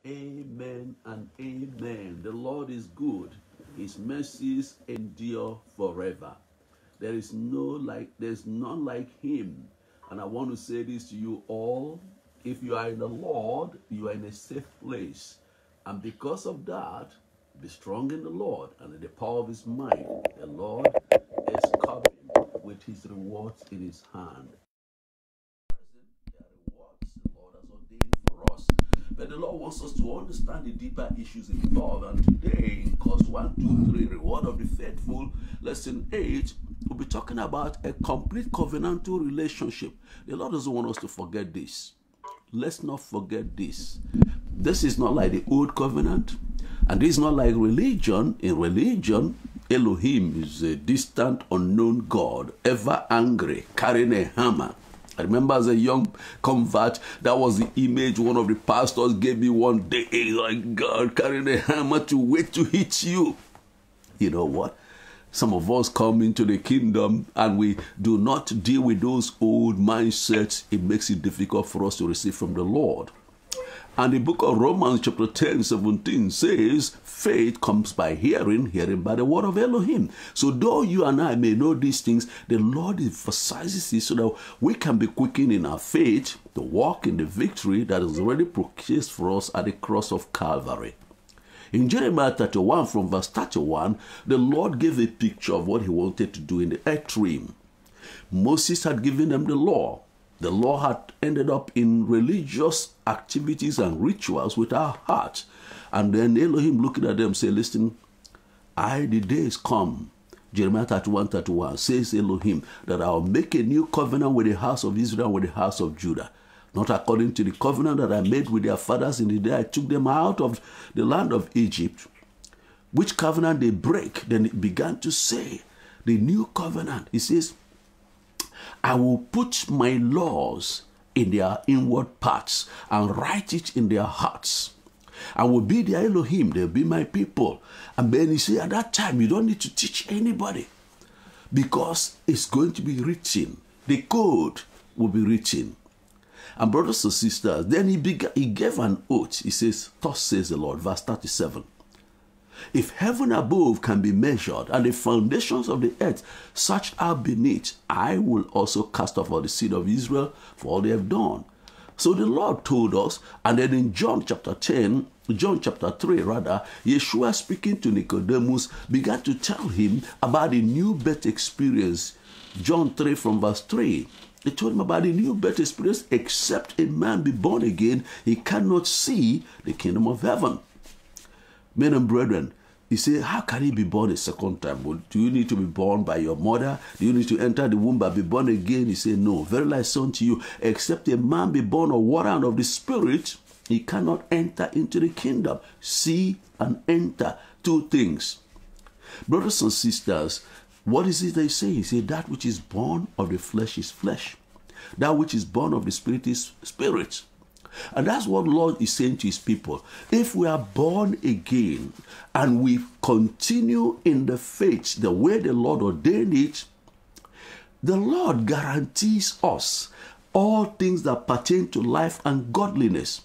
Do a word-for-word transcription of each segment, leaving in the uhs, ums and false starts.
Amen and amen. The Lord is good. His mercies endure forever. There is no like, there's none like him. And I want to say this to you all. If you are in the Lord, you are in a safe place. And because of that, be strong in the Lord and in the power of his might. The Lord is coming with his rewards in his hand. But the Lord wants us to understand the deeper issues involved. And today, in course one, two, three, Reward of the Faithful, lesson eight, we'll be talking about a complete covenantal relationship. The Lord doesn't want us to forget this. Let's not forget this. This is not like the old covenant, and this is not like religion. In religion, Elohim is a distant, unknown God, ever angry, carrying a hammer. I remember as a young convert, that was the image one of the pastors gave me one day. Like God carrying a hammer to wait to hit you. You know what? Some of us come into the kingdom and we do not deal with those old mindsets. It makes it difficult for us to receive from the Lord. And the book of Romans chapter ten, seventeen says, faith comes by hearing, hearing by the word of Elohim. So though you and I may know these things, the Lord emphasizes it so that we can be quickened in our faith to walk in the victory that is already purchased for us at the cross of Calvary. In Jeremiah thirty-one, from verse thirty-one, the Lord gave a picture of what he wanted to do in the earth realm. Moses had given them the law. The law had ended up in religious activities and rituals with our hearts. And then Elohim looking at them say, listen, I, the days come. Jeremiah thirty-one, thirty-one says Elohim that I'll make a new covenant with the house of Israel, with the house of Judah. Not according to the covenant that I made with their fathers in the day I took them out of the land of Egypt. Which covenant they break. Then it began to say, the new covenant. He says, I will put my laws in their inward parts and write it in their hearts. I will be their Elohim, they'll be my people. And then he said, at that time, you don't need to teach anybody because it's going to be written. The code will be written. And brothers and sisters, then he, began, he gave an oath. He says, thus says the Lord, verse thirty-seven. If heaven above can be measured and the foundations of the earth searched out beneath, I will also cast off all the seed of Israel for all they have done. So the Lord told us, and then in John chapter ten, John chapter three rather, Yeshua speaking to Nicodemus began to tell him about the new birth experience. John three from verse three. He told him about the new birth experience. Except a man be born again, he cannot see the kingdom of heaven. Men and brethren, he said, how can he be born a second time? Well, do you need to be born by your mother? Do you need to enter the womb and be born again? He said, no. Verily I say unto you, except a man be born of water and of the Spirit, he cannot enter into the kingdom. See and enter, two things. Brothers and sisters, what is it they say? He said, that which is born of the flesh is flesh. That which is born of the Spirit is spirit. And that's what the Lord is saying to his people. If we are born again and we continue in the faith the way the Lord ordained it, the Lord guarantees us all things that pertain to life and godliness.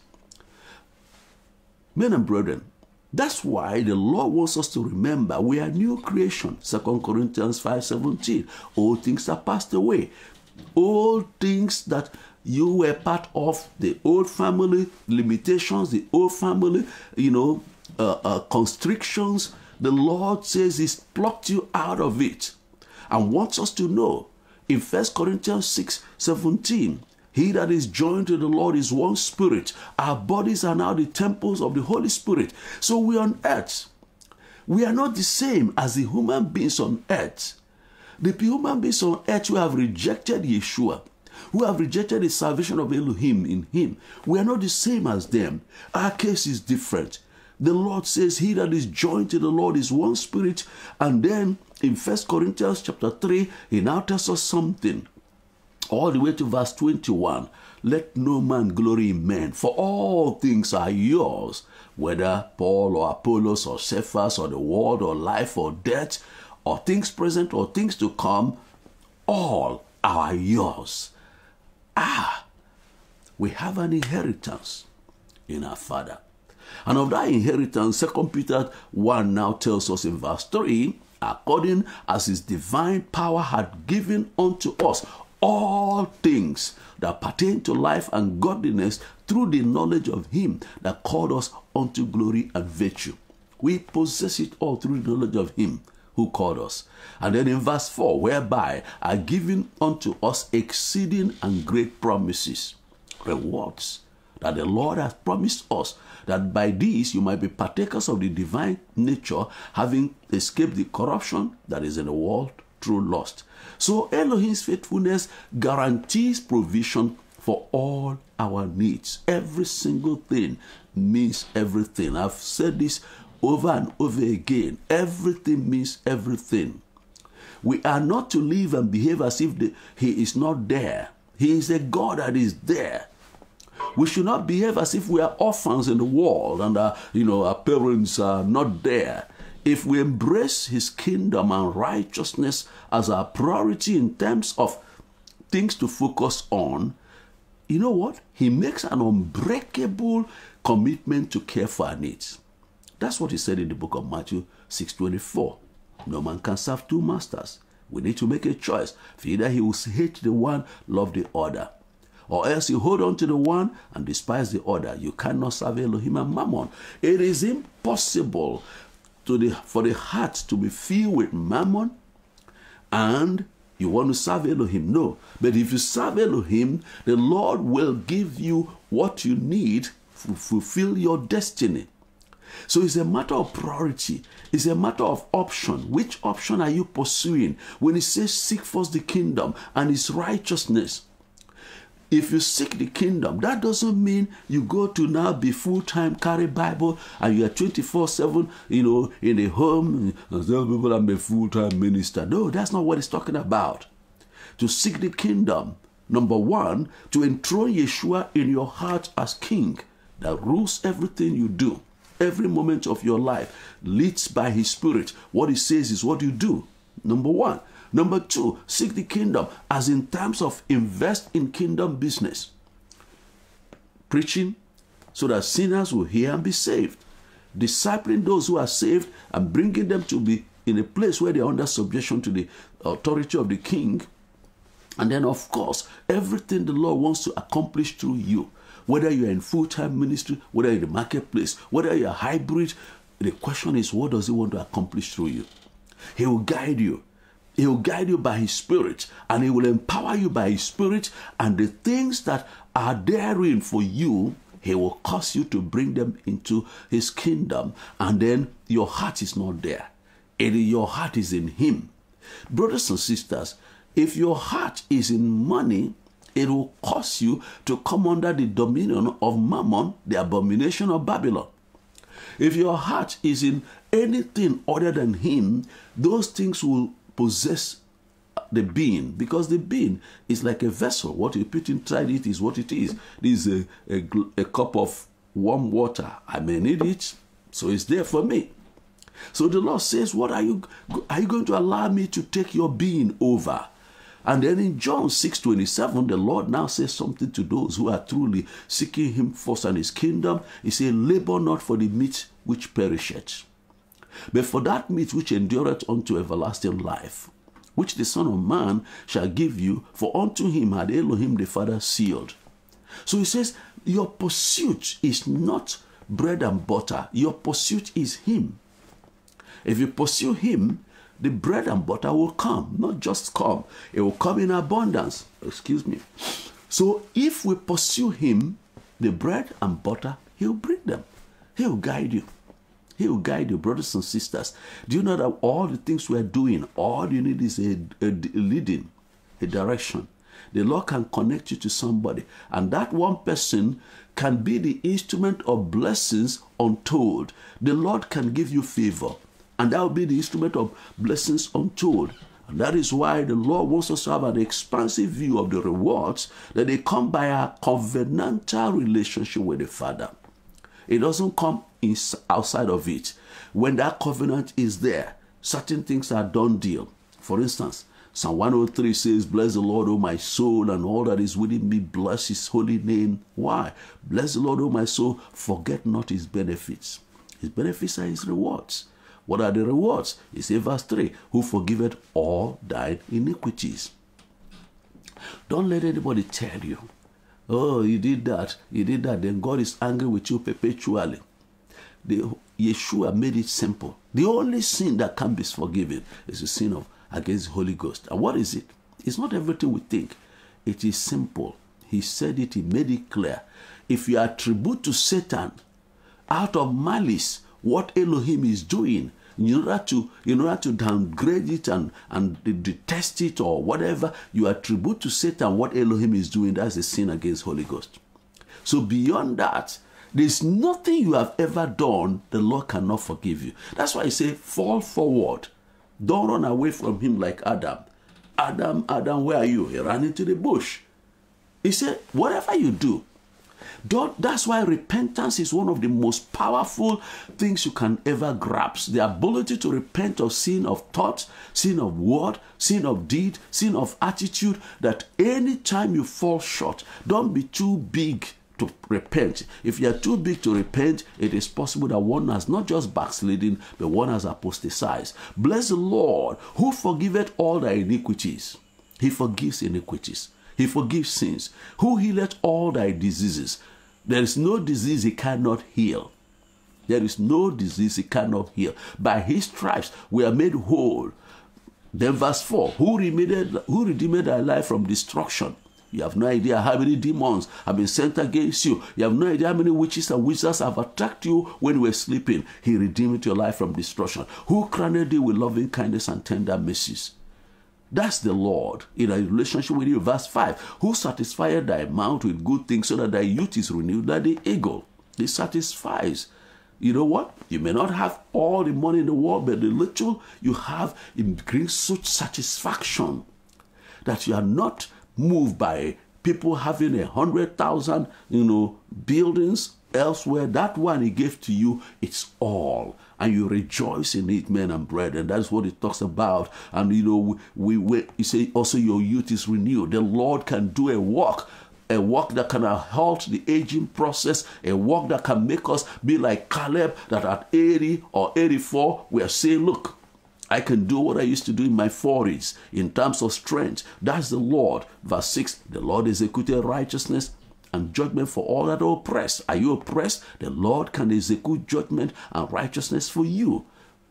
Men and brethren, that's why the Lord wants us to remember we are new creation. Second Corinthians five seventeen. All things are passed away. All things that you were part of, the old family limitations, the old family, you know, uh, uh, constrictions, the Lord says he's plucked you out of it and wants us to know in First Corinthians six seventeen, he that is joined to the Lord is one spirit. Our bodies are now the temples of the Holy Spirit. So we are on earth. We are not the same as the human beings on earth. The human beings on earth who have rejected Yeshua, who have rejected the salvation of Elohim in him, we are not the same as them. Our case is different. The Lord says, he that is joined to the Lord is one spirit. And then in First Corinthians chapter three, he now tells us something. All the way to verse twenty-one. Let no man glory in men, for all things are yours, whether Paul or Apollos or Cephas or the world or life or death, or things present or things to come, all are yours. Ah, we have an inheritance in our Father. And of that inheritance, Second Peter one now tells us in verse three, according as his divine power had given unto us all things that pertain to life and godliness through the knowledge of him that called us unto glory and virtue. We possess it all through the knowledge of him who called us. And then in verse four, whereby are given unto us exceeding and great promises, rewards that the Lord has promised us, that by these you might be partakers of the divine nature, having escaped the corruption that is in the world through lust. So Elohim's faithfulness guarantees provision for all our needs. Every single thing means everything. I've said this over and over again. Everything means everything. We are not to live and behave as if the, he is not there. He is a God that is there. We should not behave as if we are orphans in the world and our, you know, our parents are not there. If we embrace his kingdom and righteousness as our priority in terms of things to focus on, you know what? He makes an unbreakable commitment to care for our needs. That's what he said in the book of Matthew six twenty-four. No man can serve two masters. We need to make a choice. For either he will hate the one, love the other, or else you hold on to the one and despise the other. You cannot serve Elohim and Mammon. It is impossible to the, for the heart to be filled with Mammon and you want to serve Elohim. No. But if you serve Elohim, the Lord will give you what you need to fulfill your destiny. So it's a matter of priority. It's a matter of option. Which option are you pursuing? When he says seek first the kingdom and its righteousness, if you seek the kingdom, that doesn't mean you go to now be full-time, carry Bible, and you are twenty-four seven, you know, in the home, and tell people I'm a full-time minister. No, that's not what it's talking about. To seek the kingdom, number one, to enthrone Yeshua in your heart as king that rules everything you do. Every moment of your life leads by his spirit. What he says is what you do. Number one. Number two, seek the kingdom as in terms of invest in kingdom business. Preaching so that sinners will hear and be saved. Discipling those who are saved and bringing them to be in a place where they are under subjection to the authority of the king. And then, of course, everything the Lord wants to accomplish through you. Whether you're in full-time ministry, whether you're in the marketplace, whether you're hybrid, the question is, what does he want to accomplish through you? He will guide you. He will guide you by his spirit, and he will empower you by his spirit, and the things that are therein for you, he will cause you to bring them into his kingdom, and then your heart is not there. And your heart is in him. Brothers and sisters, if your heart is in money, it will cause you to come under the dominion of Mammon, the abomination of Babylon. If your heart is in anything other than him, those things will possess the being, because the being is like a vessel. What you put inside it is what it is. This is a, a, a cup of warm water. I may need it, so it's there for me. So the Lord says, what are you, are you going to allow me to take your being over? And then in John six twenty-seven, the Lord now says something to those who are truly seeking him first and his kingdom. He said, labor not for the meat which perisheth, but for that meat which endureth unto everlasting life, which the Son of Man shall give you, for unto him had Elohim the Father sealed. So he says, your pursuit is not bread and butter. Your pursuit is him. If you pursue him, the bread and butter will come, not just come. It will come in abundance. Excuse me. So if we pursue him, the bread and butter, he'll bring them. He'll guide you. He will guide you, brothers and sisters. Do you know that all the things we are doing, all you need is a, a, a leading, a direction. The Lord can connect you to somebody, and that one person can be the instrument of blessings untold. The Lord can give you favor, and that will be the instrument of blessings untold. And that is why the Lord wants us to have an expansive view of the rewards that they come by a covenantal relationship with the Father. It doesn't come in, outside of it. When that covenant is there, certain things are done deal. For instance, Psalm one oh three says, bless the Lord, O my soul, and all that is within me, bless his holy name. Why? Bless the Lord, O my soul, forget not his benefits. His benefits are his rewards. What are the rewards? He says, verse three, who forgiveth all thine iniquities. Don't let anybody tell you, oh, you did that, you did that, then God is angry with you perpetually. The, Yeshua made it simple. The only sin that can be forgiven is the sin of against the Holy Ghost. And what is it? It's not everything we think. It is simple. He said it, he made it clear. If you attribute to Satan out of malice what Elohim is doing, in order to, in order to downgrade it and, and detest it or whatever, you attribute to Satan what Elohim is doing, that's a sin against Holy Ghost. So beyond that, there's nothing you have ever done the Lord cannot forgive you. That's why I say, fall forward. Don't run away from him like Adam. Adam, Adam, where are you? He ran into the bush. He said, whatever you do, don't, that's why repentance is one of the most powerful things you can ever grasp. The ability to repent of sin of thought, sin of word, sin of deed, sin of attitude, that any time you fall short, don't be too big to repent. If you are too big to repent, it is possible that one has not just backslidden, but one has apostatized. Bless the Lord, who forgiveth all thy iniquities. He forgives iniquities. He forgives sins. Who healeth all thy diseases. There is no disease he cannot heal. There is no disease he cannot heal. By his stripes we are made whole. Then verse four, who redeemed, who redeemed thy life from destruction. You have no idea how many demons have been sent against you. You have no idea how many witches and wizards have attacked you when you were sleeping. He redeemed your life from destruction. Who crowned thee with loving kindness and tender mercies. That's the Lord in a relationship with you. Verse five, who satisfied thy mouth with good things so that thy youth is renewed like the eagle. He satisfies. You know what? You may not have all the money in the world, but the little you have, it brings such satisfaction that you are not moved by people having a hundred thousand, you know, buildings elsewhere. That one he gave to you, it's all. And you rejoice in it, men and brethren. That's what it talks about. And, you know, we, we you say also your youth is renewed. The Lord can do a work, a work that can halt the aging process, a work that can make us be like Caleb, that at eighty or eighty-four, we are saying, look, I can do what I used to do in my forties in terms of strength. That's the Lord. Verse six, the Lord executed righteousness and judgment for all that are oppressed. Are you oppressed? The Lord can execute judgment and righteousness for you.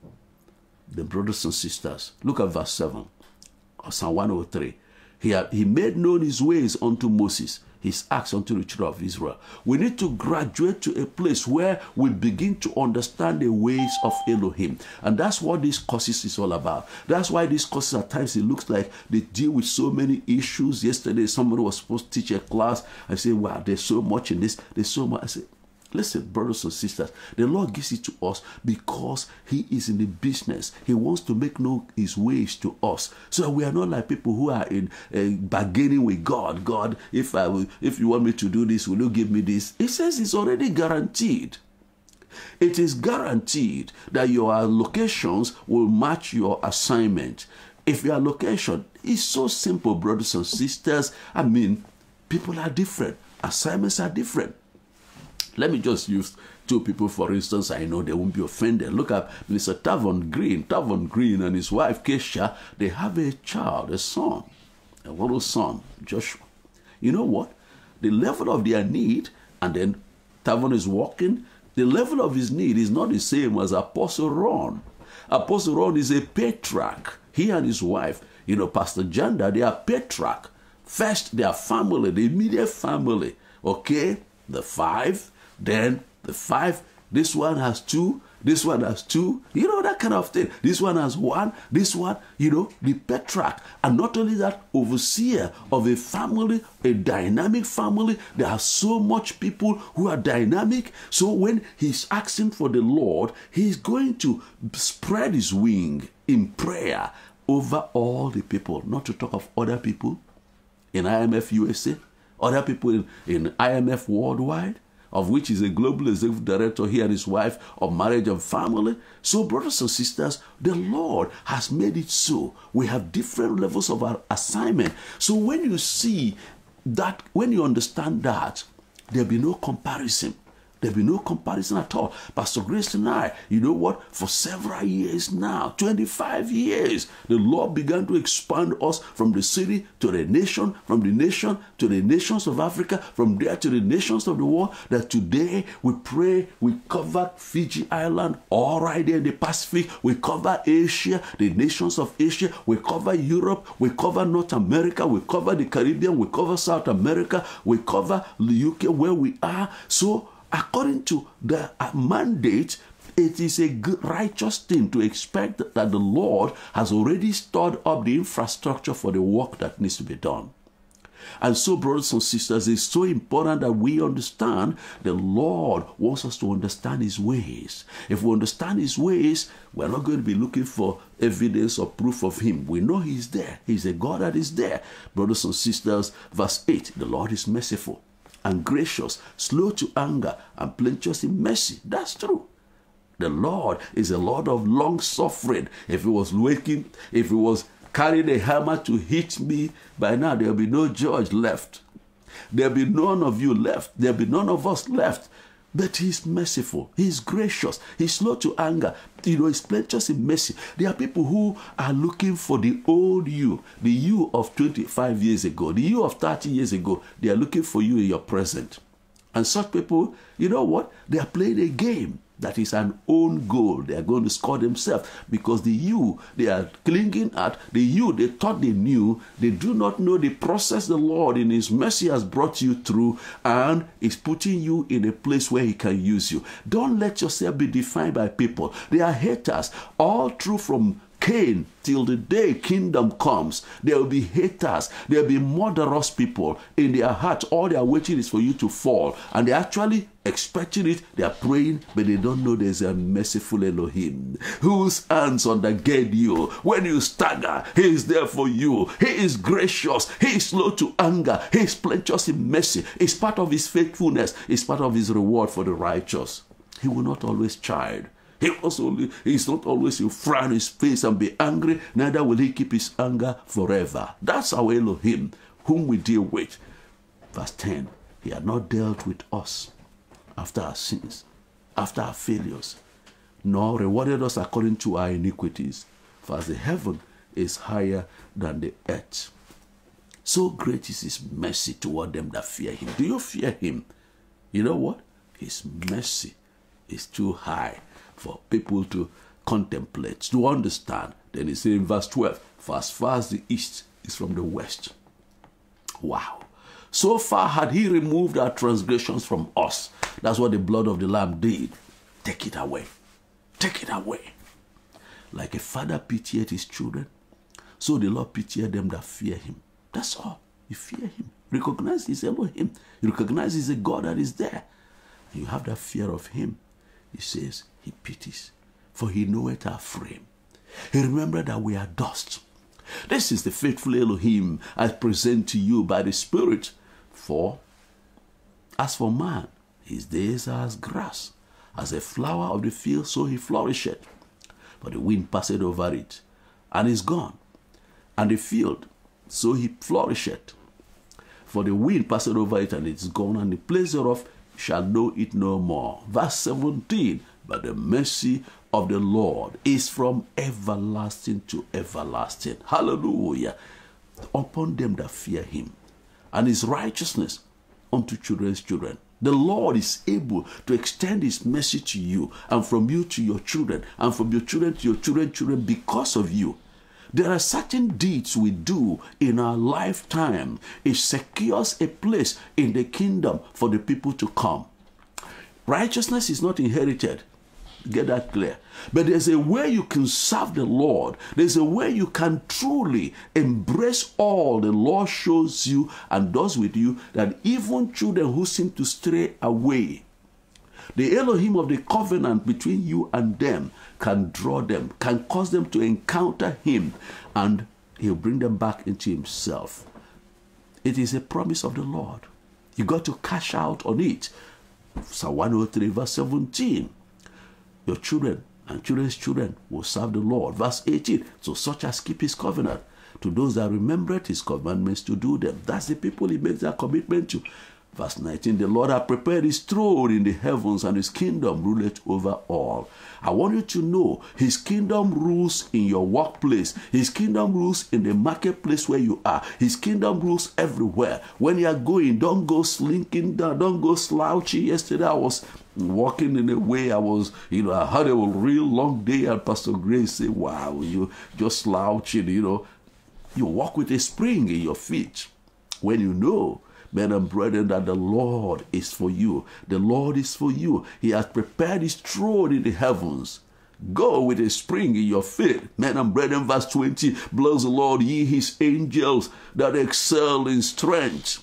The brothers and sisters, look at verse seven of Psalm one oh three. He, had, he made known his ways unto Moses, his acts unto the children of Israel. We need to graduate to a place where we begin to understand the ways of Elohim. And that's what this courses is all about. That's why these courses at times it looks like they deal with so many issues. Yesterday somebody was supposed to teach a class. I said, wow, there's so much in this. There's so much. I said, listen, brothers and sisters, the Lord gives it to us because he is in the business. He wants to make known his ways to us. So we are not like people who are in uh, bargaining with God. God, if I will, if you want me to do this, will you give me this? He says it's already guaranteed. It is guaranteed that your allocations will match your assignment. If your allocation is so simple, brothers and sisters, I mean, people are different. Assignments are different. Let me just use two people, for instance. I know they won't be offended. Look at Mister Tavon Green. Tavon Green and his wife, Keisha, they have a child, a son, a little son, Joshua. You know what? The level of their need, and then Tavon is walking, the level of his need is not the same as Apostle Ron. Apostle Ron is a patriarch. He and his wife, you know, Pastor Janda, they are patriarch. First, their family, the immediate family, okay? The five. Then the five, this one has two, this one has two, you know, that kind of thing. This one has one, this one, you know, the patriarch. And not only that, overseer of a family, a dynamic family. There are so much people who are dynamic. So when he's asking for the Lord, he's going to spread his wing in prayer over all the people, not to talk of other people in I M F U S A, other people in, in I M F worldwide, of which is a global executive director, he and his wife, of marriage and family. So, brothers and sisters, the Lord has made it so. We have different levels of our assignment. So when you see that, when you understand that, there'll be no comparison. There'll be no comparison at all. Pastor Grace and I, you know what? For several years now, twenty-five years, the Lord began to expand us from the city to the nation, from the nation to the nations of Africa, from there to the nations of the world, that today we pray, we cover Fiji Island, all right there in the Pacific, we cover Asia, the nations of Asia, we cover Europe, we cover North America, we cover the Caribbean, we cover South America, we cover the U K where we are. So, according to the mandate, it is a good, righteous thing to expect that the Lord has already stored up the infrastructure for the work that needs to be done. And so, brothers and sisters, it's so important that we understand the Lord wants us to understand his ways. If we understand his ways, we're not going to be looking for evidence or proof of him. We know he's there. He's a God that is there. Brothers and sisters, verse eight, the Lord is merciful and gracious, slow to anger, and plenteous in mercy. That's true. The Lord is a Lord of long suffering. If he was waking, if he was carrying a hammer to hit me, by now there'll be no judge left. There'll be none of you left. There'll be none of us left. But he's merciful. He's gracious. He's slow to anger. You know, he's plenteous in mercy. There are people who are looking for the old you, the you of twenty-five years ago, the you of thirty years ago. They are looking for you in your present. And such people, you know what? They are playing a game that is an own goal. They are going to score themselves because the you they are clinging at, the you they thought they knew, they do not know the process the Lord in his mercy has brought you through and is putting you in a place where he can use you. Don't let yourself be defined by people. They are haters all through from Cain till the day kingdom comes. There will be haters. There will be murderous people. In their heart, all they are waiting is for you to fall. And they're actually expecting it. They are praying, but they don't know there's a merciful Elohim whose hands undergird you. When you stagger, he is there for you. He is gracious. He is slow to anger. He is plenteous in mercy. It's part of his faithfulness. It's part of his reward for the righteous. He will not always chide. He also he's not always he'll frown his face and be angry, neither will he keep his anger forever. That's our Elohim, whom we deal with. Verse ten, he had not dealt with us after our sins, after our failures, nor rewarded us according to our iniquities. For as the heaven is higher than the earth, so great is his mercy toward them that fear him. Do you fear him? You know what? His mercy is too high for people to contemplate, to understand. Then he says in verse twelve, for as far as the east is from the west. Wow. So far had he removed our transgressions from us. That's what the blood of the Lamb did. Take it away. Take it away. Like a father pitied his children, so the Lord pitied them that fear him. That's all. You fear him. Recognize he's Elohim. You recognize he's a God that is there. You have that fear of him. He says he pities, for he knoweth our frame. He remembered that we are dust. This is the faithful Elohim I present to you by the Spirit. For as for man, his days are as grass, as a flower of the field, so he flourisheth. But the wind passeth over it, and is gone. And the field, so he flourisheth. For the wind passeth over it, and it is gone, and the place thereof shall know it no more. Verse seventeen, but the mercy of the Lord is from everlasting to everlasting. Hallelujah. Upon them that fear him, and his righteousness unto children's children. The Lord is able to extend his mercy to you, and from you to your children, and from your children to your children's children because of you. There are certain deeds we do in our lifetime. It secures a place in the kingdom for the people to come. Righteousness is not inherited. Get that clear. But there's a way you can serve the Lord. There's a way you can truly embrace all the Lord shows you and does with you, that even children who seem to stray away, the Elohim of the covenant between you and them can draw them, can cause them to encounter him, and he'll bring them back into himself. It is a promise of the Lord. You got to cash out on it. Psalm one oh three, verse seventeen. Your children and children's children will serve the Lord. Verse eighteen, so such as keep his covenant, to those that remembered his commandments to do them. That's the people he makes that commitment to. Verse nineteen, the Lord hath prepared his throne in the heavens, and his kingdom ruleth over all. I want you to know his kingdom rules in your workplace. His kingdom rules in the marketplace where you are. His kingdom rules everywhere. When you are going, don't go slinking down, don't go slouchy. Yesterday I was walking in a way, I was, you know, I had a real long day, and Pastor Grace said, wow, you just slouching, you know. You walk with a spring in your feet when you know, men and brethren, that the Lord is for you. The Lord is for you. He has prepared his throne in the heavens. Go with a spring in your feet. Men and brethren, verse twenty, bless the Lord, ye his angels that excel in strength,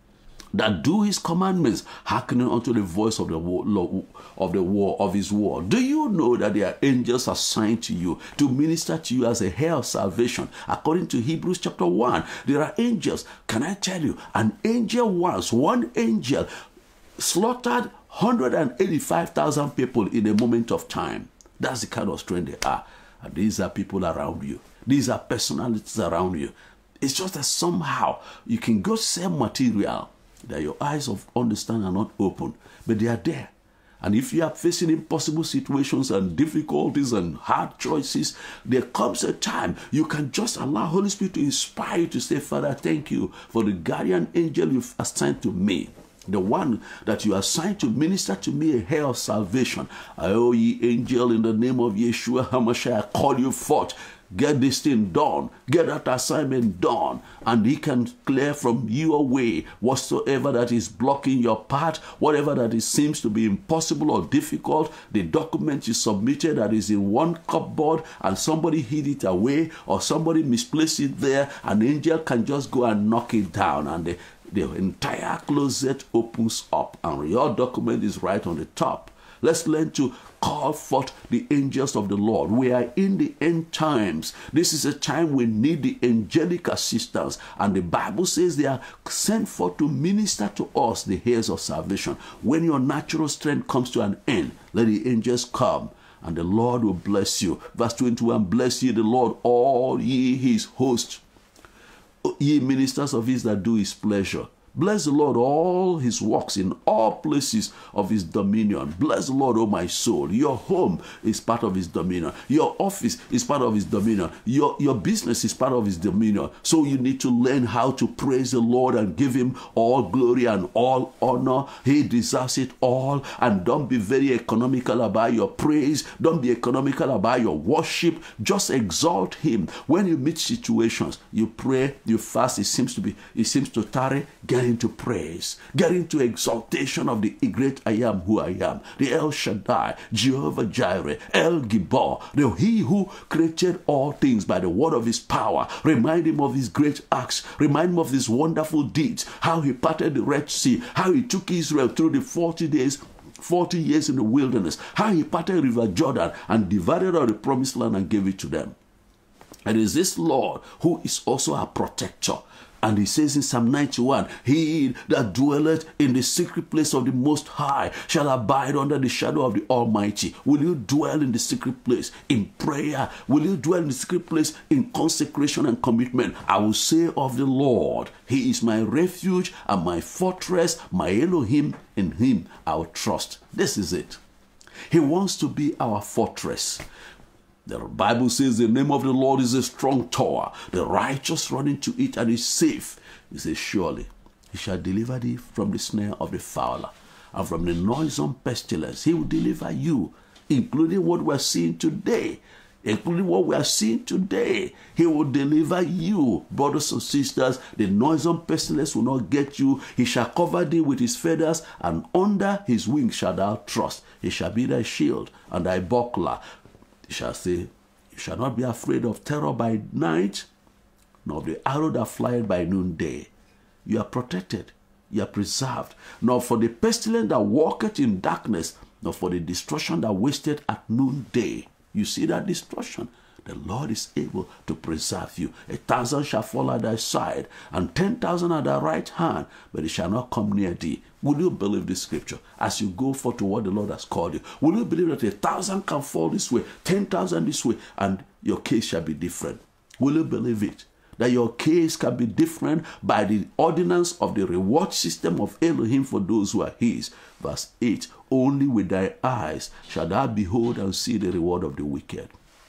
that do his commandments, hearkening unto the voice of the war, of the war of his word. Do you know that there are angels assigned to you to minister to you as a heir of salvation? According to Hebrews chapter one, there are angels. Can I tell you, an angel once, one angel slaughtered one hundred eighty-five thousand people in a moment of time. That's the kind of strength they are. And these are people around you. These are personalities around you. It's just that somehow you can go sell material that your eyes of understanding are not open, but they are there. And if you are facing impossible situations and difficulties and hard choices, there comes a time you can just allow Holy Spirit to inspire you to say, Father, thank you for the guardian angel you've assigned to me, the one that you assigned to minister to me, a heir of salvation. I owe ye angel, in the name of Yeshua HaMashiach, I call you forth. Get this thing done. Get that assignment done. And he can clear from you away whatsoever that is blocking your path, whatever that is, seems to be impossible or difficult. The document you submitted that is in one cupboard and somebody hid it away, or somebody misplaced it there, an angel can just go and knock it down, and the, the entire closet opens up and your document is right on the top. Let's learn to call forth the angels of the Lord. We are in the end times. This is a time we need the angelic assistance. And the Bible says they are sent forth to minister to us, the heirs of salvation. When your natural strength comes to an end, let the angels come, and the Lord will bless you. Verse twenty-one, bless ye the Lord, all ye his hosts, ye ministers of his that do his pleasure. Bless the Lord, all his works in all places of his dominion. Bless the Lord, O my soul. Your home is part of his dominion. Your office is part of his dominion. Your, your business is part of his dominion. So you need to learn how to praise the Lord and give him all glory and all honor. He deserves it all. And don't be very economical about your praise. Don't be economical about your worship. Just exalt him. When you meet situations, you pray, you fast, it seems to be, it seems to tarry, get into praise, get into exaltation of the great I am who I am, the El Shaddai, Jehovah Jireh, El Gibor, the he who created all things by the word of his power. Remind him of his great acts, remind him of his wonderful deeds, how he parted the Red Sea, how he took Israel through the forty days, forty years in the wilderness, how he parted River Jordan and divided out the promised land and gave it to them. And it is this Lord who is also our protector. And he says in Psalm ninety-one, he that dwelleth in the secret place of the Most High shall abide under the shadow of the Almighty. Will you dwell in the secret place in prayer? Will you dwell in the secret place in consecration and commitment? I will say of the Lord, he is my refuge and my fortress, my Elohim, in him I will trust. This is it. He wants to be our fortress. The Bible says the name of the Lord is a strong tower. The righteous run into it and is safe. He says, surely he shall deliver thee from the snare of the fowler and from the noisome pestilence. He will deliver you, including what we're seeing today. Including what we are seeing today. He will deliver you, brothers and sisters. The noisome pestilence will not get you. He shall cover thee with his feathers, and under his wings shalt thou trust. He shall be thy shield and thy buckler. He shall say, you shall not be afraid of terror by night, nor of the arrow that flieth by noonday. You are protected, you are preserved, nor for the pestilence that walketh in darkness, nor for the destruction that wasteth at noonday. You see that destruction? The Lord is able to preserve you. A thousand shall fall at thy side, and ten thousand at thy right hand, but it shall not come near thee. Will you believe this scripture as you go forth to what the Lord has called you? Will you believe that a thousand can fall this way, ten thousand this way, and your case shall be different? Will you believe it? That your case can be different by the ordinance of the reward system of Elohim for those who are his. Verse eight, only with thy eyes shall thou behold and see the reward of the wicked.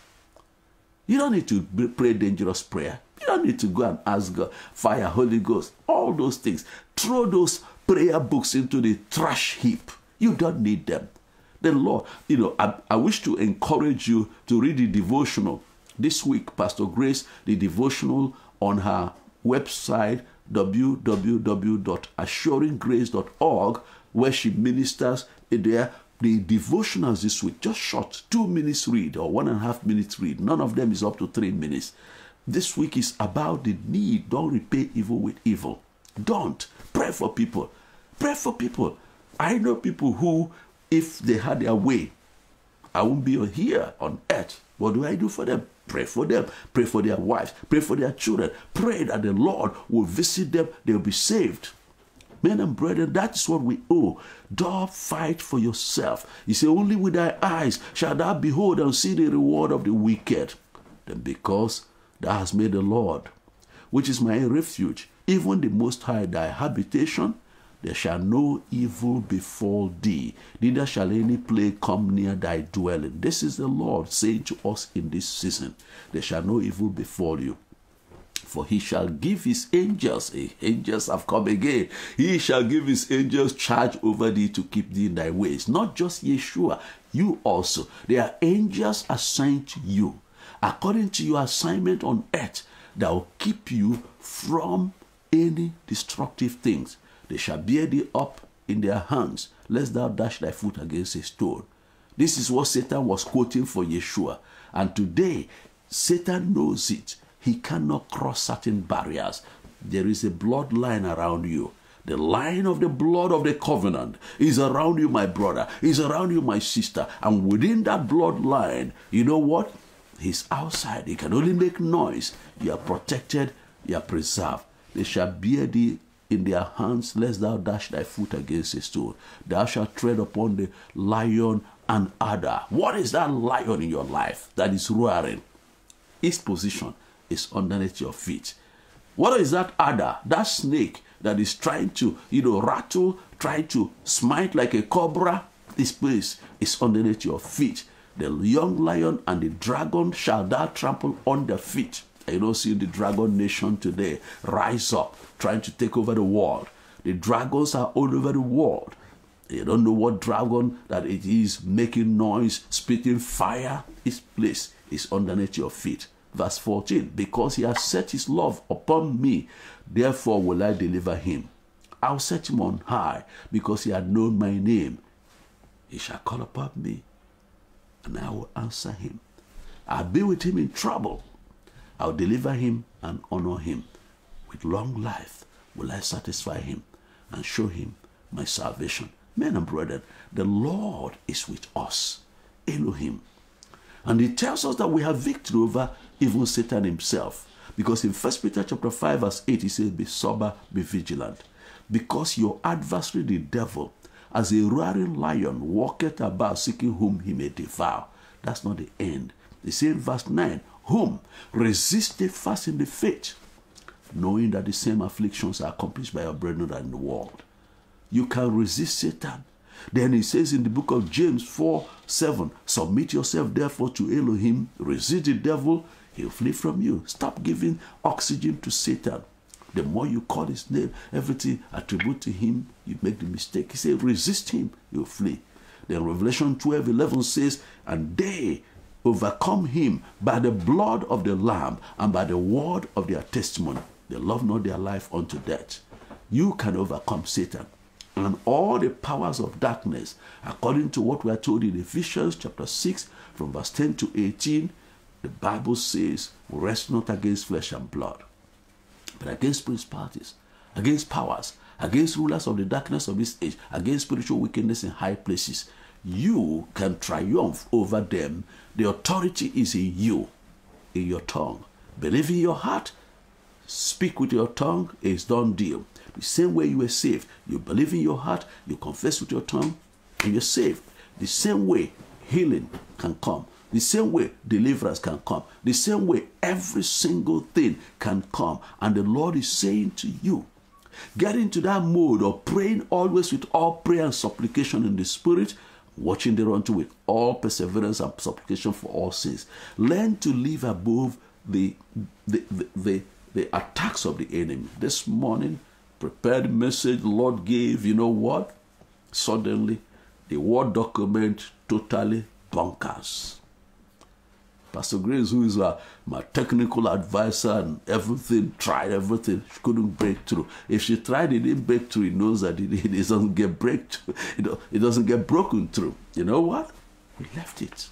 You don't need to pray dangerous prayer. You don't need to go and ask God, fire, Holy Ghost, all those things. Throw those prayer books into the trash heap. You don't need them. The Lord, you know, I, I wish to encourage you to read the devotional. This week, Pastor Grace, the devotional on her website, w w w dot assuring grace dot org, where she ministers there. The devotionals this week, just short, two minutes read or one and a half minutes read. None of them is up to three minutes. This week is about the need. Don't repay evil with evil. Don't. Pray for people. Pray for people. I know people who, if they had their way, I won't be here on earth. What do I do for them? Pray for them. Pray for their wives. Pray for their children. Pray that the Lord will visit them. They'll be saved. Men and brethren, that is what we owe. Don't fight for yourself. You say, only with thy eyes shall thou behold and see the reward of the wicked. Then because thou hast made the Lord, which is my refuge, even the Most High thy habitation, there shall no evil befall thee, neither shall any plague come near thy dwelling. This is the Lord saying to us in this season, there shall no evil befall you. For he shall give his angels, eh, angels have come again, he shall give his angels charge over thee to keep thee in thy ways. Not just Yeshua, you also. There are angels assigned to you, according to your assignment on earth, that will keep you from any destructive things. They shall bear thee up in their hands, lest thou dash thy foot against a stone. This is what Satan was quoting for Yeshua. And today, Satan knows it. He cannot cross certain barriers. There is a bloodline around you. The line of the blood of the covenant is around you, my brother, is around you, my sister. And within that bloodline, you know what? He's outside. He can only make noise. You are protected. You are preserved. They shall bear thee in their hands, lest thou dash thy foot against a stone. Thou shalt tread upon the lion and adder. What is that lion in your life that is roaring? Its position is underneath your feet. What is that adder, that snake that is trying to, you know, rattle, trying to smite like a cobra? This place is underneath your feet. The young lion and the dragon shall thou trample on their feet. You don't see the dragon nation today rise up, trying to take over the world. The dragons are all over the world. You don't know what dragon that it is, making noise, spitting fire. This place is underneath your feet. Verse fourteen, because he has set his love upon me, therefore will I deliver him. I'll set him on high, because he had known my name. He shall call upon me, and I will answer him. I'll be with him in trouble. I'll deliver him and honor him. With long life will I satisfy him and show him my salvation. Men and brethren, the Lord is with us, Elohim. And he tells us that we have victory over even Satan himself. Because in First Peter chapter five, verse eight, he says, be sober, be vigilant. Because your adversary, the devil, as a roaring lion, walketh about seeking whom he may devour. That's not the end. He says in verse nine, whom resisted fast in the faith, knowing that the same afflictions are accomplished by your brethren in the world. You can resist Satan. Then he says in the book of James four seven, submit yourself therefore to Elohim, resist the devil, he'll flee from you. Stop giving oxygen to Satan. The more you call his name, everything attribute to him, you make the mistake. He said, resist him, he'll flee. Then Revelation twelve eleven says, and they overcome him by the blood of the Lamb and by the word of their testimony. They love not their life unto death. You can overcome Satan and all the powers of darkness, according to what we are told in Ephesians chapter six, from verse ten to eighteen. The Bible says, we wrestle not against flesh and blood, but against principalities, against powers, against rulers of the darkness of this age, against spiritual wickedness in high places. You can triumph over them. The authority is in you. in your tongue. Believe in your heart. Speak with your tongue. It's done deal. The same way you were saved. You believe in your heart. You confess with your tongue. And you're saved. The same way healing can come. The same way deliverance can come. The same way every single thing can come. And the Lord is saying to you, get into that mode of praying always with all prayer and supplication in the Spirit, watching thereunto with all perseverance and supplication for all sins. Learn to live above the, the, the, the, the attacks of the enemy. This morning, prepared message the Lord gave, you know what? Suddenly, the Word document totally bunkers. Pastor Grace, who is uh, my technical advisor and everything, tried everything, she couldn't break through. If she tried, it didn't break through. He knows that it, it doesn't get break through. You know, it doesn't get broken through. You know what? We left it.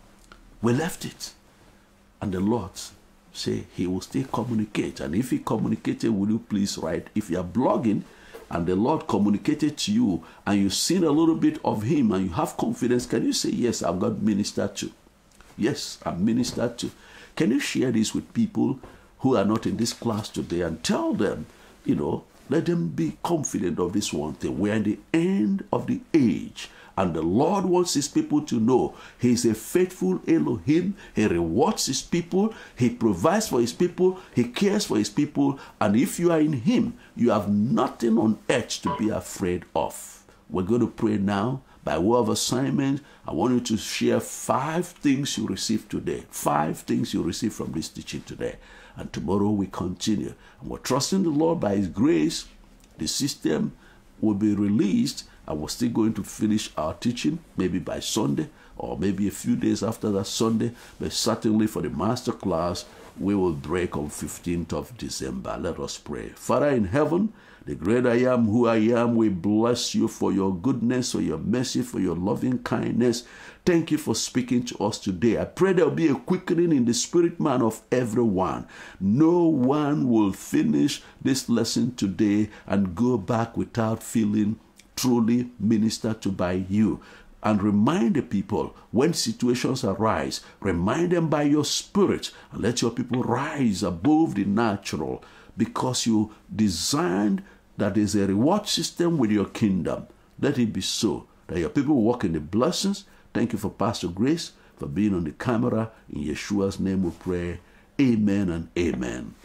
We left it. And the Lord say he will still communicate. And if he communicated, will you please write? If you are blogging and the Lord communicated to you and you've seen a little bit of him and you have confidence, can you say, yes, I've got ministered to? Yes, I'm ministered to. Can you share this with people who are not in this class today and tell them, you know, let them be confident of this one thing. We're in the end of the age. And the Lord wants his people to know he is a faithful Elohim. He rewards his people. He provides for his people. He cares for his people. And if you are in him, you have nothing on earth to be afraid of. We're going to pray now. By way of assignment, I want you to share five things you received today. Five things you received from this teaching today. And tomorrow we continue. And we're trusting the Lord by his grace. The system will be released. And we're still going to finish our teaching, maybe by Sunday, or maybe a few days after that Sunday. But certainly for the master class, we will break on fifteenth of December. Let us pray. Father in heaven, the great I am who I am, we bless you for your goodness, for your mercy, for your loving kindness. Thank you for speaking to us today. I pray there will be a quickening in the spirit man of everyone. No one will finish this lesson today and go back without feeling truly ministered to by you. And remind the people when situations arise, remind them by your spirit, and let your people rise above the natural, because you designed that is a reward system with your kingdom. Let it be so, that your people walk in the blessings. Thank you for Pastor Grace, for being on the camera. In Yeshua's name we pray. Amen and amen.